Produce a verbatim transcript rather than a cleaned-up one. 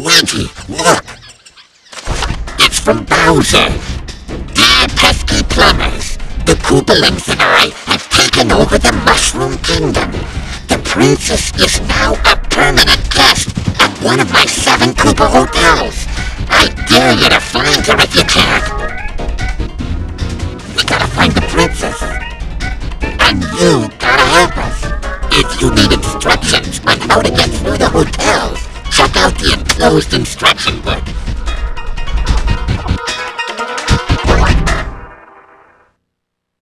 Luigi, look! It's from Bowser! Dear pesky plumbers, the Koopalings and I have taken over the Mushroom Kingdom. The princess is now a permanent guest at one of my seven Koopa hotels. I dare you to find her if you can. We gotta find the princess. And you gotta help us. If you need instructions on how to get through the hotels, check out the enclosed instruction book.